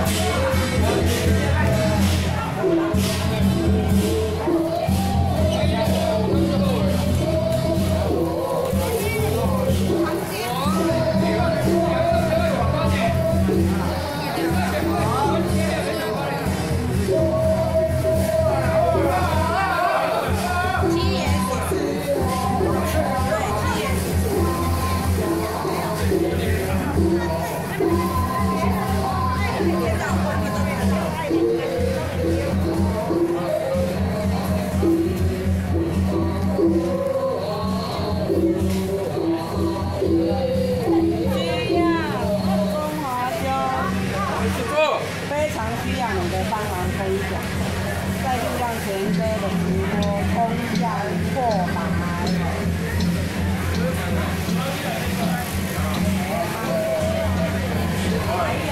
非常需要你的帮忙分享，在力量前车的直播冲向破百。